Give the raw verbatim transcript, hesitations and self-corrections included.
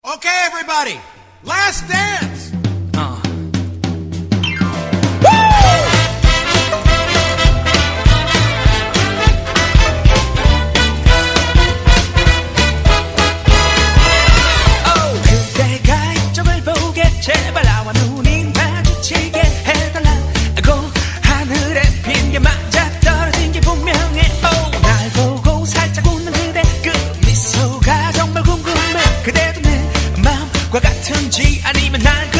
Okay, everybody, last dance. 어. 그대가 이쪽을 보게 제발 나와 눈이 마주치게 해달라고 하늘에 빈게 맞아 떨어진 게 분명해. oh, 날 보고 살짝 웃는 그대 그 미소가 정말 궁금해. 그대도 내 마음과 같은지 아니면 날